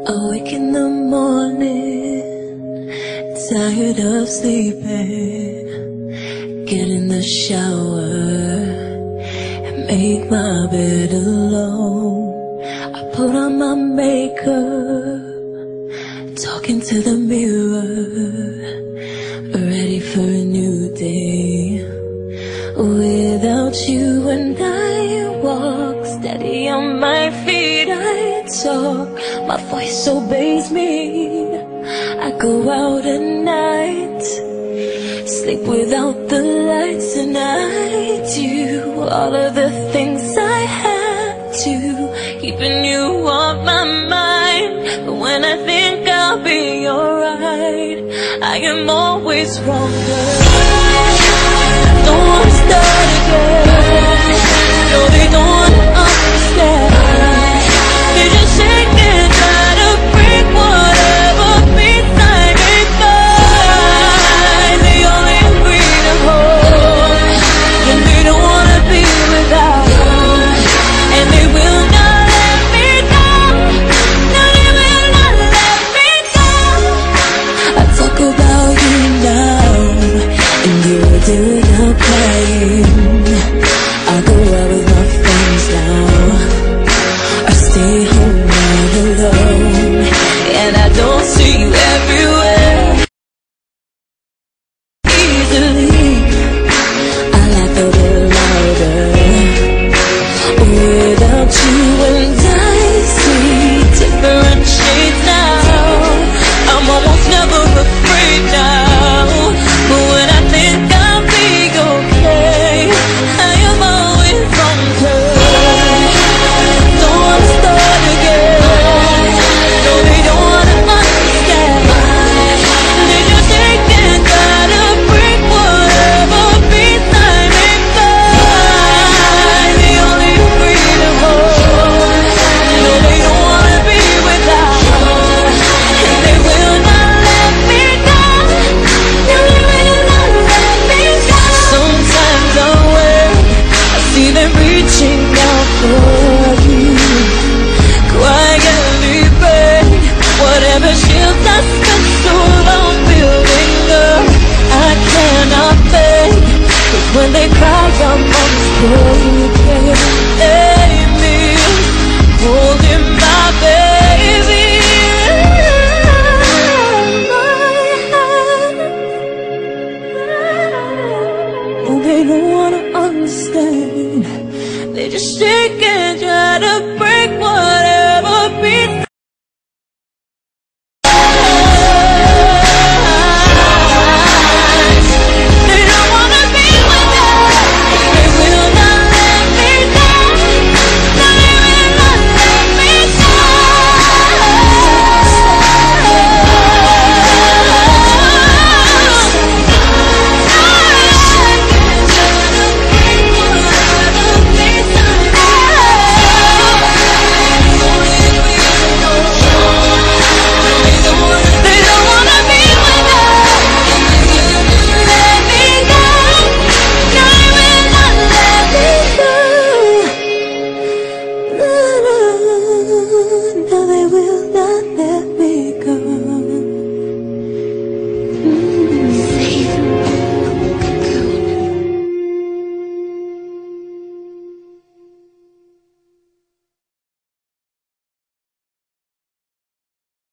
Awake in the morning, tired of sleeping. Get in the shower and make my bed alone. I put on my makeup, talking to the mirror, ready for a new day. Without you and I walk steady on my feet. I talk, my voice obeys me. I go out at night, sleep without the lights, and I do all of the things I had to, keeping you on my mind. But when I think I'll be alright, I am always wrong. I don't wanna start again. No, they don't